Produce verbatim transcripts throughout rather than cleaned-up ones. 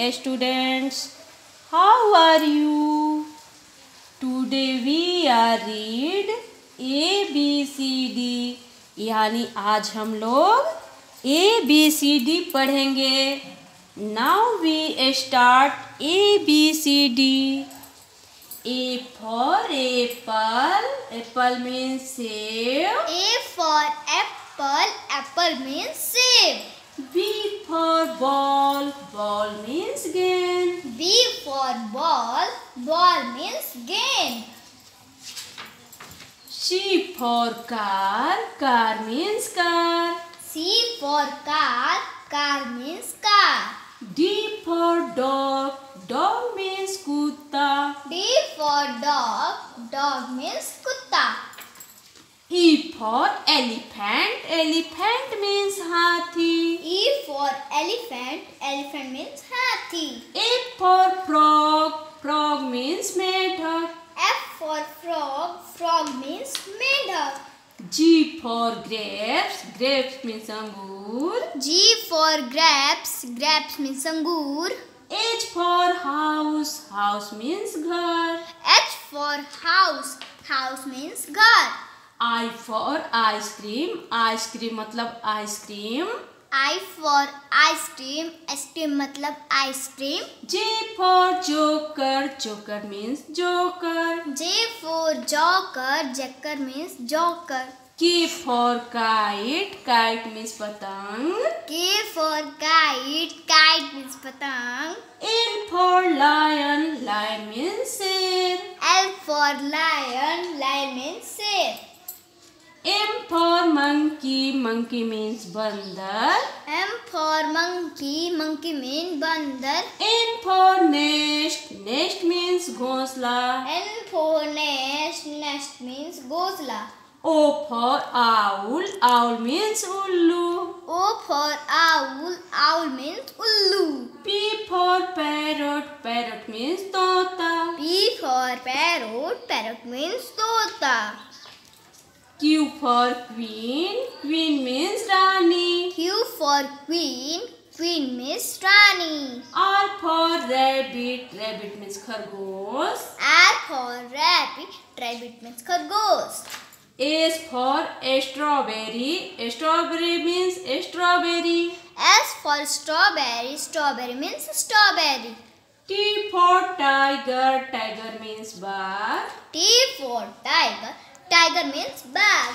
students. How are you? Today we are read A B C D. यानी आज हम लोग A B C D पढ़ेंगे. Now we start A B C D. A for apple. Apple means save. A for apple. Apple means save. B for ball. Ball means gain. B for ball. Ball means gain. C for car. Car means car. C for car. Car means car. D for dog. Dog means kutta. D for dog. Dog means kutta. E for elephant. Elephant means hathi. E for elephant. Elephant means hathi. F for frog. Frog means medak. F for frog. Frog means medak. G for grapes. Grapes means angur. G for grapes. Grapes means angur. H for house. House means ghar. H for house. House means ghar. I for ice cream. Ice cream मतलब ice cream. I for ice cream. Ice cream मतलब ice cream. J for joker. Joker means joker. J for joker. Joker means joker. K for kite. Kite means पतंग. K for kite. Kite means patang. L for lion. Lion means शेर. L for lion. Lion means शेर. M for monkey. Monkey means बंदर. M for monkey. Monkey means बंदर. N for nest. Nest means घोंसला. N for nest. Nest means घोंसला. O for owl. Owl means उल्लू. O for owl. Owl means ullu. P for parrot. Parrot means तोता. P for parrot. Parrot means तोता. Q for queen. Queen means रानी. Q for queen. Queen means रानी. R for rabbit. Rabbit means खरगोश. R for rabbit. Rabbit means खरगोश. S for strawberry. Strawberry means strawberry. S for strawberry. Strawberry means strawberry. T for tiger. Tiger means बाघ. T for tiger. Tiger means bag.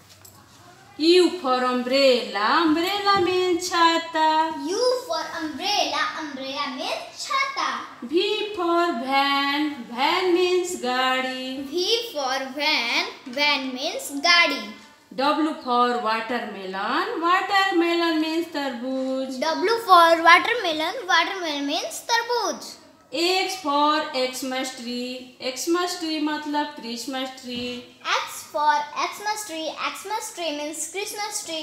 U for umbrella. Umbrella means छाता. U for umbrella. Umbrella means छाता. V for van. Van means गाड़ी. V for van. Van means गाड़ी. W for watermelon. Watermelon means तरबूज. W for watermelon. Watermelon means तरबूज. X for Xmas tree. Xmas tree मतलब Christmas tree. X for Xmas tree. Xmas tree means Christmas tree.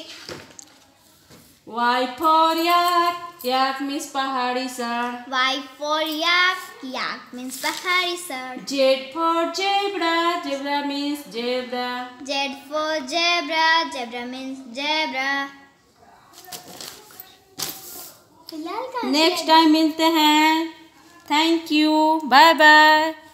Y for yak. Yak means पहाड़ी सांड. Y for yak. Yak means पहाड़ी सांड. Z for zebra. Zebra means zebra. Z for zebra. Zebra means zebra. Next time मिलते हैं. Thank you. Bye bye.